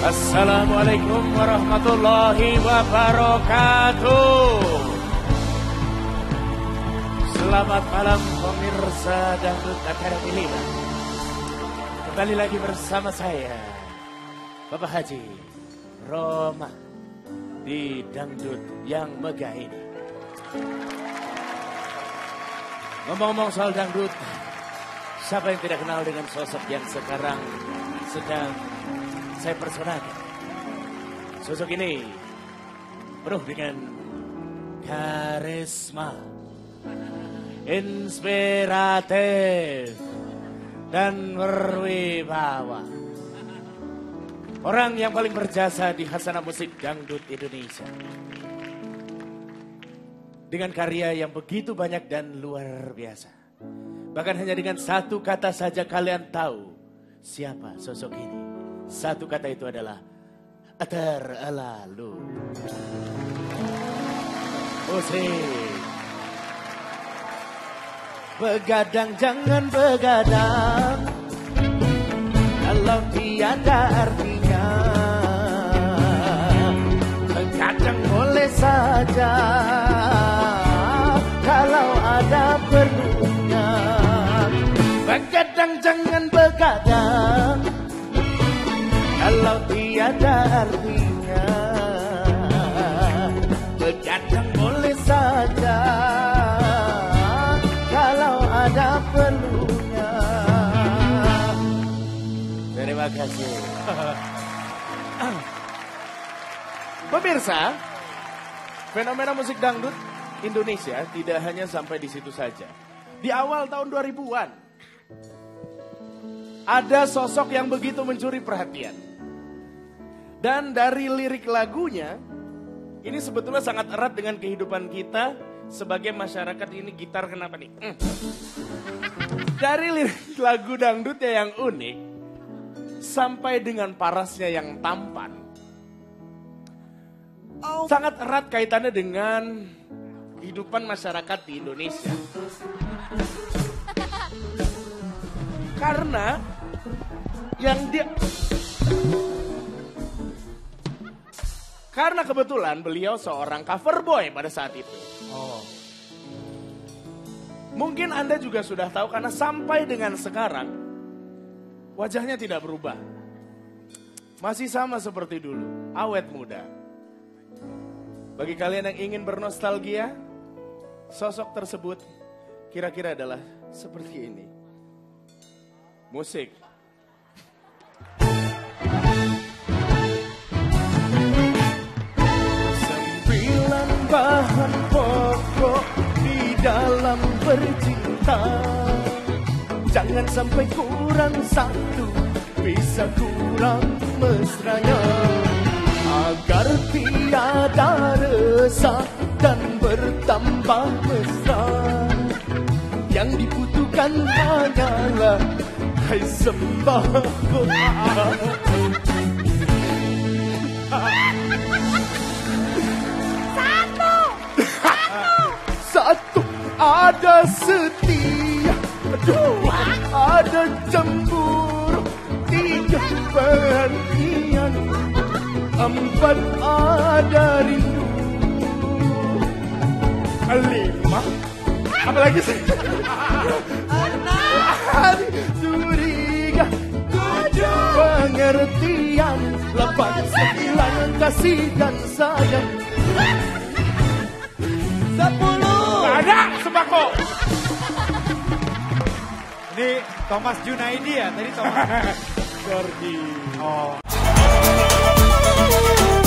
Assalamualaikum warahmatullahi wabarakatuh. Selamat malam pemirsa Dangdut Academy 5. Kembali lagi bersama saya, Bapak Haji Roma, di Dangdut yang megah ini. Ngomong-ngomong soal dangdut, siapa yang tidak kenal dengan sosok yang sekarang sedang saya personakan? Sosok ini penuh dengan karisma, inspiratif, dan berwibawa. Orang yang paling berjasa di khasanah musik dangdut Indonesia. Dengan karya yang begitu banyak dan luar biasa. Bahkan hanya dengan satu kata saja kalian tahu siapa sosok ini. Satu kata itu adalah terlalu. Musik. Begadang jangan begadang, kalau tiada artinya. Begadang boleh saja, kalau ada perlunya. Begadang jangan begadang, kalau tiada artinya. Begadang boleh saja, kalau ada perlunya. Terima kasih. Pemirsa, fenomena musik dangdut Indonesia tidak hanya sampai di situ saja. Di awal tahun 2000-an, ada sosok yang begitu mencuri perhatian. Dan dari lirik lagunya, ini sebetulnya sangat erat dengan kehidupan kita sebagai masyarakat. Ini gitar kenapa nih? Dari lirik lagu dangdutnya yang unik, sampai dengan parasnya yang tampan. Sangat erat kaitannya dengan kehidupan masyarakat di Indonesia. Karena karena kebetulan beliau seorang cover boy pada saat itu. Mungkin Anda juga sudah tahu karena sampai dengan sekarang wajahnya tidak berubah. Masih sama seperti dulu, awet muda. Bagi kalian yang ingin bernostalgia, sosok tersebut kira-kira adalah seperti ini. Musik. Sembilan bahan pokok di dalam bercinta, jangan sampai kurang satu, bisa kurang mesranya. Agar tiada resah dan bertambah mesra, yang dibutuhkan hanyalah hai sembako. Satu ada setia, dua ada cemburu, tiga perhatian, empat ada rindu, lima apalagi sih? Enam curiga, tujuh pengertian, 8 9 kasih dan sayang, 10 ada sembako. Ini Thomas Junaidi ya tadi Thomas. Jordi. Oh.